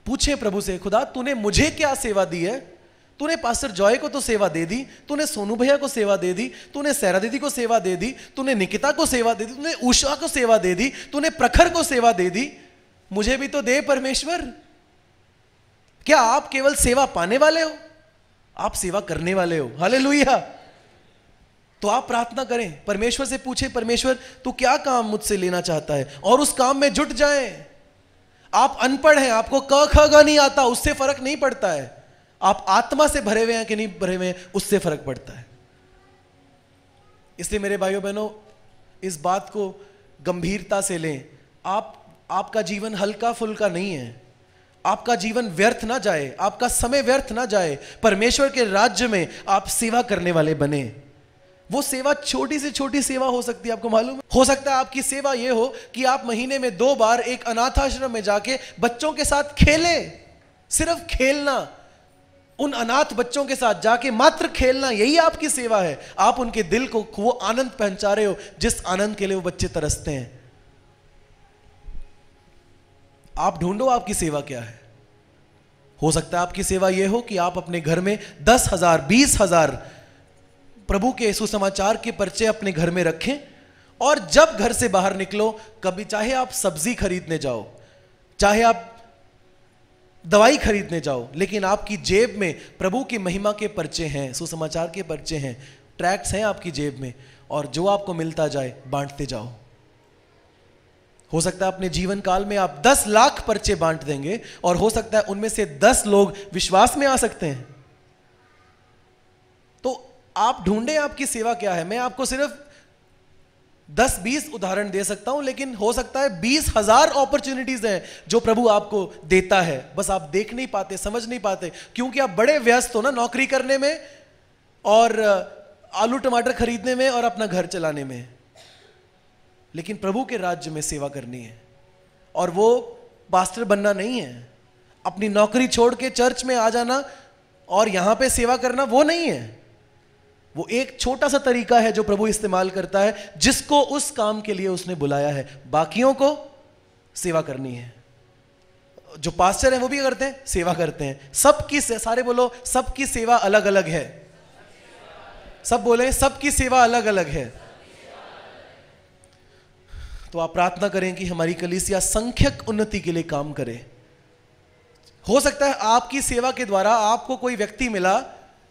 पूछे प्रभु से, खुदा तूने मुझे क्या सेवा दी है? तूने पास्टर जॉय को तो सेवा दे दी, तूने सोनू भैया को सेवा दे दी, तूने सैरा दीदी को सेवा दे दी, तूने निकिता को सेवा दे दी, तूने उषा को सेवा दे दी, तूने प्रखर को सेवा दे दी, मुझे भी तो दे परमेश्वर। क्या आप केवल सेवा पाने वाले हो? आप सेवा करने वाले हो। हालेलुया। तो आप प्रार्थना करें, परमेश्वर से पूछें, परमेश्वर तू क्या काम मुझसे लेना चाहता है, और उस काम में जुट जाएं। आप अनपढ़ हैं, आपको क ख ग नहीं आता, उससे फर्क नहीं पड़ता है। आप आत्मा से भरे हुए हैं कि नहीं भरे हुए हैं, उससे फर्क पड़ता है। इसलिए मेरे भाइयों बहनों, इस बात को गंभीरता से लें। आप आपका जीवन हल्का फुल्का नहीं है, आपका जीवन व्यर्थ ना जाए, आपका समय व्यर्थ ना जाए। परमेश्वर के राज्य में आप सेवा करने वाले बने। वो सेवा छोटी से छोटी सेवा हो सकती है, आपको मालूम है? हो सकता है आपकी सेवा ये हो कि आप महीने में दो बार एक अनाथ आश्रम में जाके बच्चों के साथ खेलें। सिर्फ खेलना, उन अनाथ बच्चों के साथ जाके मात्र खेलना, यही आपकी सेवा है। आप उनके दिल को वो आनंद पहुंचा रहे हो जिस आनंद के लिए वो बच्चे तरसते हैं। आप ढूंढो आपकी सेवा क्या है। हो सकता है आपकी सेवा यह हो कि आप अपने घर में दस हजार बीस हजार प्रभु के सुसमाचार के पर्चे अपने घर में रखें, और जब घर से बाहर निकलो, कभी चाहे आप सब्जी खरीदने जाओ, चाहे आप दवाई खरीदने जाओ, लेकिन आपकी जेब में प्रभु की महिमा के पर्चे हैं, सुसमाचार के पर्चे हैं, ट्रैक्ट्स हैं आपकी जेब में, और जो आपको मिलता जाए बांटते जाओ। हो सकता है अपने जीवन काल में आप दस लाख पर्चे बांट देंगे, और हो सकता है उनमें से दस लोग विश्वास में आ सकते हैं। तो आप ढूंढें आपकी सेवा क्या है। मैं आपको सिर्फ दस बीस उदाहरण दे सकता हूं, लेकिन हो सकता है बीस हजार अपॉर्चुनिटीज हैं जो प्रभु आपको देता है, बस आप देख नहीं पाते, समझ नहीं पाते, क्योंकि आप बड़े व्यस्त हो ना नौकरी करने में, और आलू टमाटर खरीदने में, और अपना घर चलाने में। लेकिन प्रभु के राज्य में सेवा करनी है, और वो पास्टर बनना नहीं है, अपनी नौकरी छोड़ के चर्च में आ जाना और यहां पे सेवा करना वो नहीं है। वो एक छोटा सा तरीका है जो प्रभु इस्तेमाल करता है, जिसको उस काम के लिए उसने बुलाया है। बाकियों को सेवा करनी है। जो पास्टर है वो भी करते हैं, सेवा करते हैं। सबकी, सारे बोलो, सबकी सेवा अलग अलग है। सब बोले, सबकी सेवा अलग अलग है। तो आप प्रार्थना करें कि हमारी कलीसिया संख्यक उन्नति के लिए काम करे। हो सकता है आपकी सेवा के द्वारा आपको कोई व्यक्ति मिला,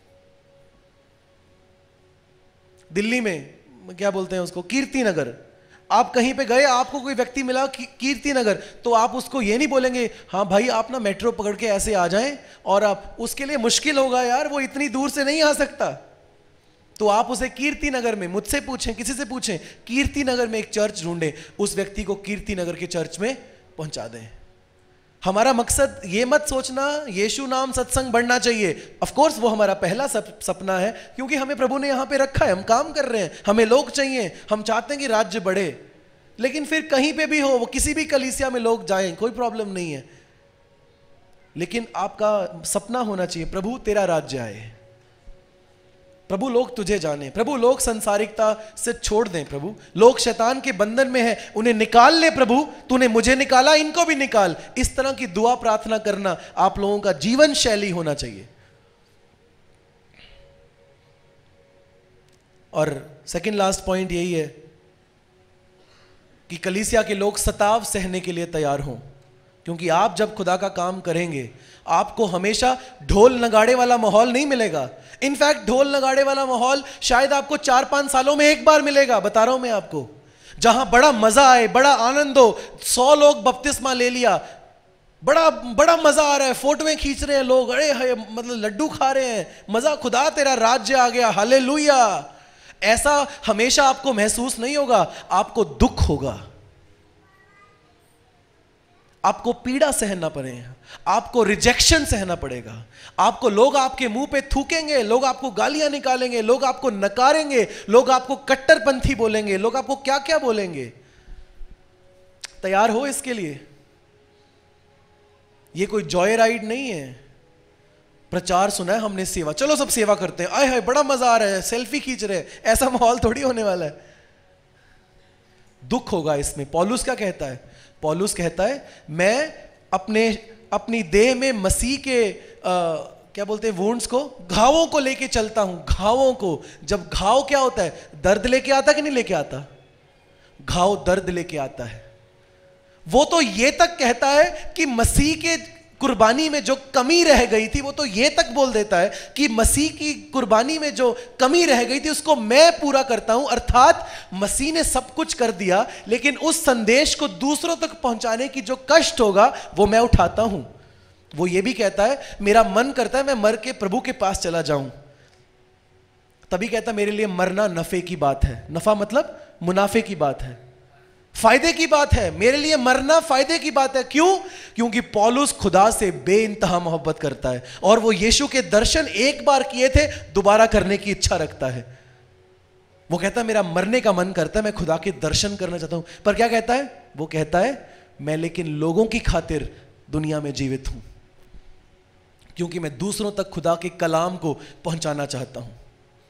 दिल्ली में क्या बोलते हैं उसको, कीर्ति नगर। आप कहीं पे गए, आपको कोई व्यक्ति मिला कीर्ति नगर, तो आप उसको ये नहीं बोलेंगे, हाँ भाई आप ना मेट्रो पकड़ के ऐसे आ जाएं, और आप, उसके लिए मुश्किल होगा यार, वो इतनी दूर से नहीं आ सकता। तो आप उसे कीर्ति नगर में, मुझसे पूछें, किसी से पूछें, कीर्ति नगर में एक चर्च ढूंढें, उस व्यक्ति को कीर्ति नगर के चर्च में पहुंचा दें। हमारा मकसद ये मत सोचना यीशु नाम सत्संग बढ़ना चाहिए। ऑफ कोर्स वो हमारा पहला सप, सपना है, क्योंकि हमें प्रभु ने यहां पे रखा है, हम काम कर रहे हैं, हमें लोग चाहिए, हम चाहते हैं कि राज्य बढ़े। लेकिन फिर कहीं पे भी हो, वो किसी भी कलीसिया में लोग जाएं, कोई प्रॉब्लम नहीं है। लेकिन आपका सपना होना चाहिए, प्रभु तेरा राज्य आए, प्रभु लोग तुझे जाने, प्रभु लोग संसारिकता से छोड़ दें, प्रभु लोग शैतान के बंधन में हैं, उन्हें निकाल ले प्रभु, तूने मुझे निकाला, इनको भी निकाल। इस तरह की दुआ प्रार्थना करना आप लोगों का जीवन शैली होना चाहिए। और सेकंड लास्ट पॉइंट यही है कि कलीसिया के लोग सताव सहने के लिए तैयार हों, क्योंकि आप जब खुदा का काम करेंगे, आपको हमेशा ढोल नगाड़े वाला माहौल नहीं मिलेगा। इनफैक्ट ढोल नगाड़े वाला माहौल शायद आपको चार पांच सालों में एक बार मिलेगा, बता रहा हूं मैं आपको, जहां बड़ा मजा आए, बड़ा आनंद हो। सौ लोग बपतिस्मा ले लिया, बड़ा बड़ा मजा आ रहा है, फोटोएं खींच रहे हैं लोग, अरे है, मतलब लड्डू खा रहे हैं, मजा, खुदा तेरा राज्य आ गया, हालेलुया। ऐसा हमेशा आपको महसूस नहीं होगा, आपको दुख होगा, आपको पीड़ा सहना पड़ेगा, आपको रिजेक्शन सहना पड़ेगा, आपको लोग आपके मुंह पे थूकेंगे, लोग आपको गालियां निकालेंगे, लोग आपको नकारेंगे, लोग आपको कट्टरपंथी बोलेंगे, लोग आपको क्या क्या बोलेंगे। तैयार हो इसके लिए। ये कोई जॉय राइड नहीं है। प्रचार सुना है हमने, सेवा, चलो सब सेवा करते हैं, आए हाय बड़ा मजा आ रहा है, सेल्फी खींच रहे हैं, ऐसा माहौल थोड़ी होने वाला है। दुख होगा इसमें। पौलुस क्या कहता है? पौलुस कहता है, मैं अपने अपनी देह में मसीह के आ, क्या बोलते हैं वुंड्स को, घावों को लेके चलता हूं, घावों को। जब घाव क्या होता है, दर्द लेके आता कि नहीं लेके आता? घाव दर्द लेके आता है। वो तो ये तक कहता है कि मसीह के कुर्बानी में जो कमी रह गई थी, वो तो ये तक बोल देता है कि मसीह की कुर्बानी में जो कमी रह गई थी उसको मैं पूरा करता हूं। अर्थात मसीह ने सब कुछ कर दिया, लेकिन उस संदेश को दूसरों तक पहुंचाने की जो कष्ट होगा वो मैं उठाता हूं। वो ये भी कहता है मेरा मन करता है मैं मर के प्रभु के पास चला जाऊं। तभी कहता है मेरे लिए मरना नफे की बात है। नफा मतलब मुनाफे की बात है, फायदे की बात है। मेरे लिए मरना फायदे की बात है। क्यों? क्योंकि पौलुस खुदा से बेइंतहा मोहब्बत करता है और वो यीशु के दर्शन एक बार किए थे, दोबारा करने की इच्छा रखता है। वो कहता है मेरा मरने का मन करता है, मैं खुदा के दर्शन करना चाहता हूं। पर क्या कहता है? वो कहता है मैं लेकिन लोगों की खातिर दुनिया में जीवित हूं, क्योंकि मैं दूसरों तक खुदा के कलाम को पहुंचाना चाहता हूं।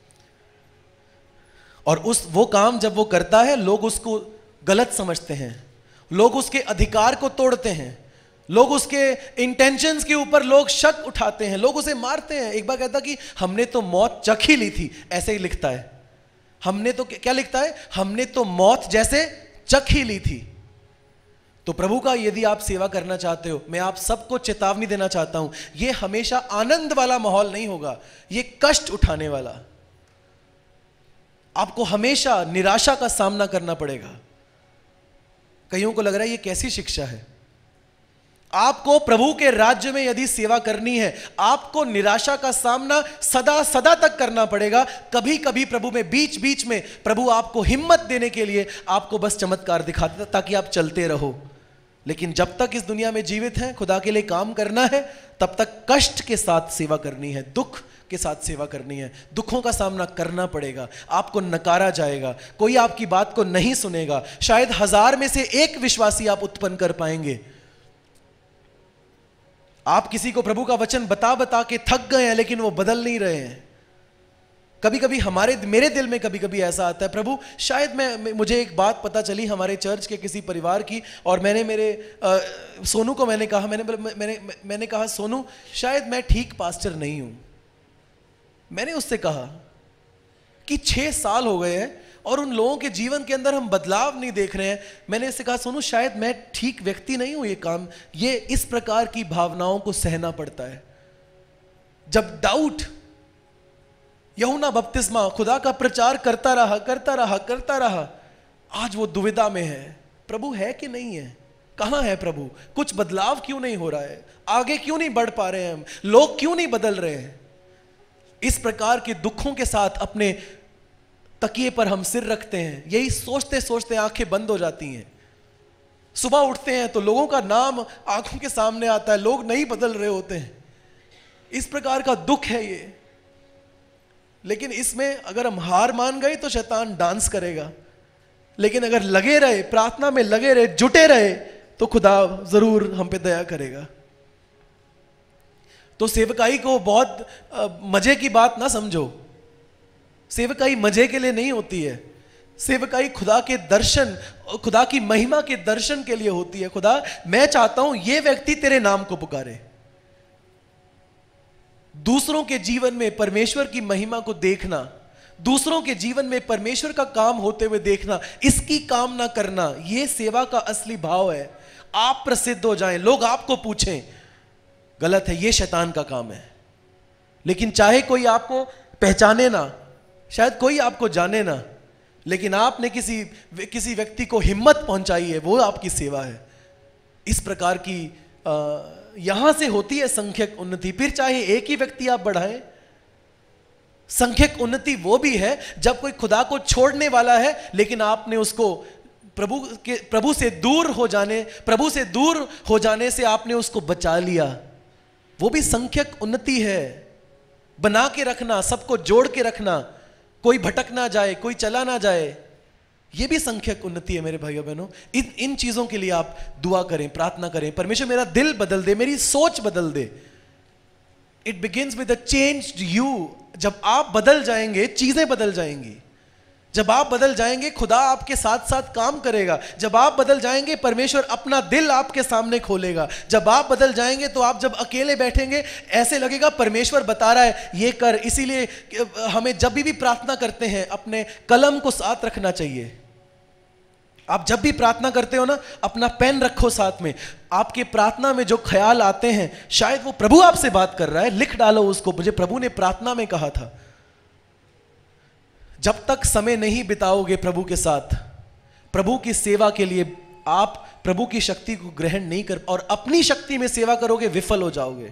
और उस वो काम जब वो करता है, लोग उसको गलत समझते हैं, लोग उसके अधिकार को तोड़ते हैं, लोग उसके इंटेंशंस के ऊपर लोग शक उठाते हैं, लोग उसे मारते हैं। एक बार कहता कि हमने तो मौत चख ही ली थी, ऐसे ही लिखता है। हमने तो क्या लिखता है? हमने तो मौत जैसे चख ही ली थी। तो प्रभु का यदि आप सेवा करना चाहते हो, मैं आप सबको चेतावनी देना चाहता हूं, यह हमेशा आनंद वाला माहौल नहीं होगा, यह कष्ट उठाने वाला। आपको हमेशा निराशा का सामना करना पड़ेगा। कईयों को लग रहा है ये कैसी शिक्षा है। आपको प्रभु के राज्य में यदि सेवा करनी है, आपको निराशा का सामना सदा सदा तक करना पड़ेगा। कभी कभी प्रभु में बीच बीच में प्रभु आपको हिम्मत देने के लिए आपको बस चमत्कार दिखाता ताकि आप चलते रहो। लेकिन जब तक इस दुनिया में जीवित हैं, खुदा के लिए काम करना है, तब तक कष्ट के साथ सेवा करनी है, दुख के साथ सेवा करनी है। दुखों का सामना करना पड़ेगा, आपको नकारा जाएगा, कोई आपकी बात को नहीं सुनेगा। शायद हजार में से एक विश्वासी आप उत्पन्न कर पाएंगे। आप किसी को प्रभु का वचन बता बता के थक गए हैं, लेकिन वो बदल नहीं रहे हैं। कभी कभी हमारे मेरे दिल में कभी कभी ऐसा आता है, प्रभु शायद मैं मुझे एक बात पता चली हमारे चर्च के किसी परिवार की, और मैंने मेरे आ, सोनू को मैंने कहा मैंने मैंने मैंने कहा सोनू शायद मैं ठीक पास्टर नहीं हूं। मैंने उससे कहा कि छह साल हो गए हैं और उन लोगों के जीवन के अंदर हम बदलाव नहीं देख रहे हैं। मैंने इससे कहा सोनू शायद मैं ठीक व्यक्ति नहीं हूं ये काम, ये इस प्रकार की भावनाओं को सहना पड़ता है। जब डाउट, यूहन्ना बपतिस्मा खुदा का प्रचार करता रहा करता रहा करता रहा, आज वो दुविधा में है, प्रभु है कि नहीं है, कहां है प्रभु, कुछ बदलाव क्यों नहीं हो रहा है, आगे क्यों नहीं बढ़ पा रहे हैं हम, लोग क्यों नहीं बदल रहे हैं। इस प्रकार के दुखों के साथ अपने तकिए पर हम सिर रखते हैं, यही सोचते सोचते आंखें बंद हो जाती हैं। सुबह उठते हैं तो लोगों का नाम आंखों के सामने आता है, लोग नहीं बदल रहे होते हैं। इस प्रकार का दुख है ये। लेकिन इसमें अगर हम हार मान गए तो शैतान डांस करेगा, लेकिन अगर लगे रहे, प्रार्थना में लगे रहे, जुटे रहे, तो खुदा जरूर हम पे दया करेगा। तो सेवकाई को बहुत आ, मजे की बात ना समझो। सेवकाई मजे के लिए नहीं होती है। सेवकाई खुदा के दर्शन, खुदा की महिमा के दर्शन के लिए होती है। खुदा मैं चाहता हूं ये व्यक्ति तेरे नाम को पुकारे, दूसरों के जीवन में परमेश्वर की महिमा को देखना, दूसरों के जीवन में परमेश्वर का काम होते हुए देखना, इसकी कामना करना, यह सेवा का असली भाव है। आप प्रसिद्ध हो जाएं, लोग आपको पूछें, गलत है, यह शैतान का काम है। लेकिन चाहे कोई आपको पहचाने ना, शायद कोई आपको जाने ना, लेकिन आपने किसी किसी व्यक्ति को हिम्मत पहुंचाई है, वो आपकी सेवा है। इस प्रकार की आ, यहां से होती है संख्यक उन्नति। फिर चाहे एक ही व्यक्ति आप बढ़ाएं, संख्यक उन्नति वो भी है जब कोई खुदा को छोड़ने वाला है, लेकिन आपने उसको प्रभु के प्रभु से दूर हो जाने प्रभु से दूर हो जाने से आपने उसको बचा लिया। वो भी संख्यक उन्नति है। बना के रखना, सबको जोड़ के रखना, कोई भटक ना जाए, कोई चला ना जाए, ये भी संख्यक उन्नति है मेरे भाइयों बहनों। इन इन चीजों के लिए आप दुआ करें, प्रार्थना करें, परमेश्वर मेरा दिल बदल दे, मेरी सोच बदल दे। It begins with a changed you. जब आप बदल जाएंगे, चीजें बदल जाएंगी। जब आप बदल जाएंगे खुदा आपके साथ साथ काम करेगा। जब आप बदल जाएंगे परमेश्वर अपना दिल आपके सामने खोलेगा। जब आप बदल जाएंगे तो आप जब अकेले बैठेंगे ऐसे लगेगा परमेश्वर बता रहा है ये कर। इसीलिए हमें जब भी, भी प्रार्थना करते हैं अपने कलम को साथ रखना चाहिए। आप जब भी प्रार्थना करते हो ना, अपना पेन रखो साथ में। आपके प्रार्थना में जो ख्याल आते हैं शायद वो प्रभु आपसे बात कर रहा है, लिख डालो उसको। मुझे प्रभु ने प्रार्थना में कहा था जब तक समय नहीं बिताओगे प्रभु के साथ, प्रभु की सेवा के लिए आप प्रभु की शक्ति को ग्रहण नहीं कर, और अपनी शक्ति में सेवा करोगे विफल हो जाओगे।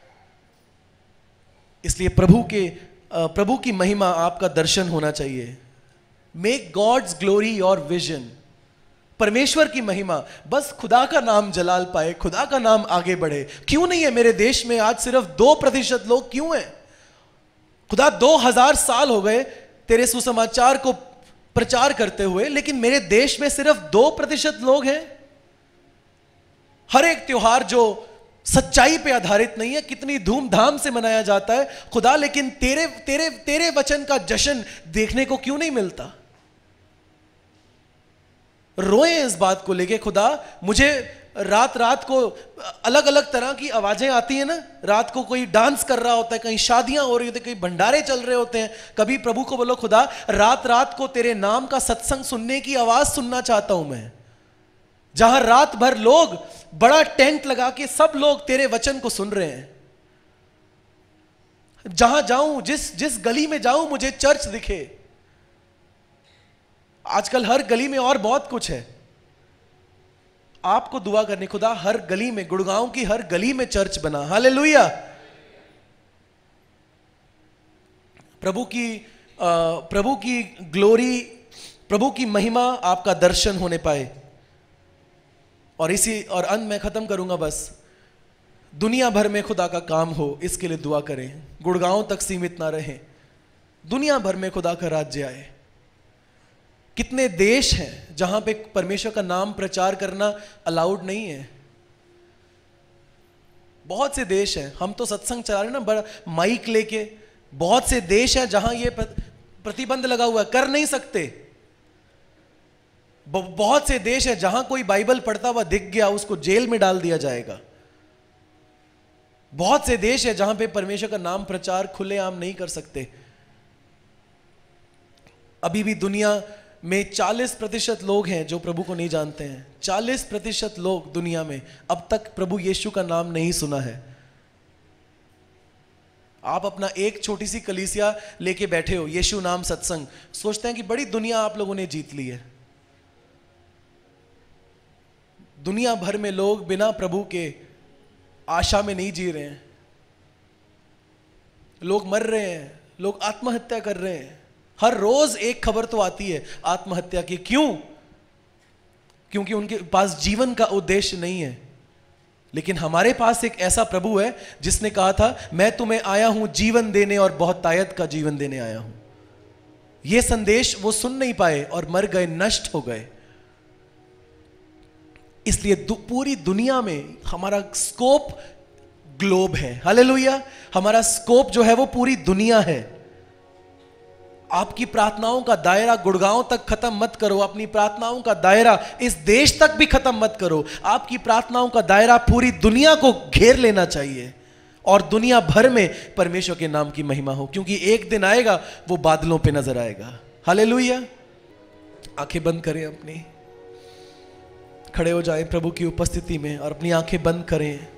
इसलिए प्रभु के प्रभु की महिमा आपका दर्शन होना चाहिए। Make God's glory your vision. परमेश्वर की महिमा, बस खुदा का नाम जलाल पाए, खुदा का नाम आगे बढ़े। क्यों नहीं है मेरे देश में आज सिर्फ दो प्रतिशत लोग क्यों हैं? खुदा दो हजार साल हो गए तेरे सुसमाचार को प्रचार करते हुए, लेकिन मेरे देश में सिर्फ दो प्रतिशत लोग हैं। हर एक त्योहार जो सच्चाई पे आधारित नहीं है, कितनी धूमधाम से मनाया जाता है खुदा, लेकिन तेरे तेरे तेरे वचन का जश्न देखने को क्यों नहीं मिलता? रोए इस बात को लेके खुदा। मुझे रात रात को अलग अलग तरह की आवाजें आती हैं ना, रात को कोई डांस कर रहा होता है, कहीं शादियां हो रही होती है, कहीं भंडारे चल रहे होते हैं। कभी प्रभु को बोलो खुदा रात रात को तेरे नाम का सत्संग सुनने की आवाज सुनना चाहता हूं मैं, जहां रात भर लोग बड़ा टेंट लगा के सब लोग तेरे वचन को सुन रहे हैं। जहां जाऊं, जिस जिस गली में जाऊं मुझे चर्च दिखे। आजकल हर गली में और बहुत कुछ है। आपको दुआ करनी, खुदा हर गली में, गुड़गांव की हर गली में चर्च बना। हालेलुया। प्रभु की प्रभु की ग्लोरी, प्रभु की महिमा आपका दर्शन होने पाए। और इसी और अंत में खत्म करूंगा, बस दुनिया भर में खुदा का काम हो इसके लिए दुआ करें। गुड़गांव तक सीमित ना रहें, दुनिया भर में खुदा का राज्य आए। कितने देश हैं जहां पे परमेश्वर का नाम प्रचार करना अलाउड नहीं है? बहुत से देश हैं, हम तो सत्संग चला रहे हैं ना बड़ा माइक लेके। बहुत से देश हैं जहां ये प्रतिबंध लगा हुआ है, कर नहीं सकते। बहुत से देश हैं जहां कोई बाइबल पढ़ता हुआ दिख गया उसको जेल में डाल दिया जाएगा। बहुत से देश हैं जहां पे परमेश्वर का नाम प्रचार खुलेआम नहीं कर सकते। अभी भी दुनिया में चालीस प्रतिशत लोग हैं जो प्रभु को नहीं जानते हैं। चालीस प्रतिशत लोग दुनिया में अब तक प्रभु यीशु का नाम नहीं सुना है। आप अपना एक छोटी सी कलीसिया लेके बैठे हो, यीशु नाम सत्संग, सोचते हैं कि बड़ी दुनिया आप लोगों ने जीत ली है। दुनिया भर में लोग बिना प्रभु के आशा में नहीं जी रहे हैं। लोग मर रहे हैं, लोग आत्महत्या कर रहे हैं। हर रोज एक खबर तो आती है आत्महत्या की। क्यों? क्योंकि उनके पास जीवन का उद्देश्य नहीं है। लेकिन हमारे पास एक ऐसा प्रभु है जिसने कहा था मैं तुम्हें आया हूं जीवन देने और बहुतायत का जीवन देने आया हूं। यह संदेश वो सुन नहीं पाए और मर गए, नष्ट हो गए। इसलिए दु, पूरी दुनिया में हमारा स्कोप ग्लोब है। हालेलुया। हमारा स्कोप जो है वो पूरी दुनिया है। आपकी प्रार्थनाओं का दायरा गुड़गांव तक खत्म मत करो। अपनी प्रार्थनाओं का दायरा इस देश तक भी खत्म मत करो। आपकी प्रार्थनाओं का दायरा पूरी दुनिया को घेर लेना चाहिए और दुनिया भर में परमेश्वर के नाम की महिमा हो, क्योंकि एक दिन आएगा वो बादलों पे नजर आएगा। हालेलुया। आंखें बंद करें, अपनी खड़े हो जाएं प्रभु की उपस्थिति में और अपनी आंखें बंद करें।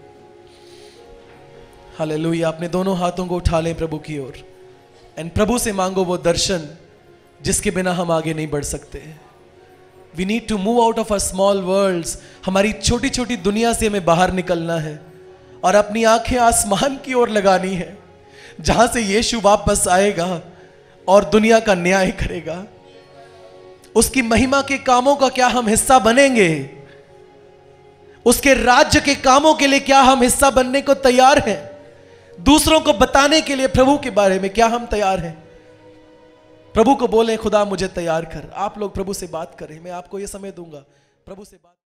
हालेलुया। अपने दोनों हाथों को उठा लें प्रभु की ओर एंड प्रभु से मांगो वो दर्शन जिसके बिना हम आगे नहीं बढ़ सकते। We need to move out of a small worlds. हमारी छोटी छोटी दुनिया से हमें बाहर निकलना है और अपनी आंखें आसमान की ओर लगानी है, जहां से यीशु वापस आएगा और दुनिया का न्याय करेगा। उसकी महिमा के कामों का क्या हम हिस्सा बनेंगे? उसके राज्य के कामों के लिए क्या हम हिस्सा बनने को तैयार हैं? दूसरों को बताने के लिए प्रभु के बारे में क्या हम तैयार हैं? प्रभु को बोले खुदा मुझे तैयार कर। आप लोग प्रभु से बात करें, मैं आपको यह समय दूंगा, प्रभु से बात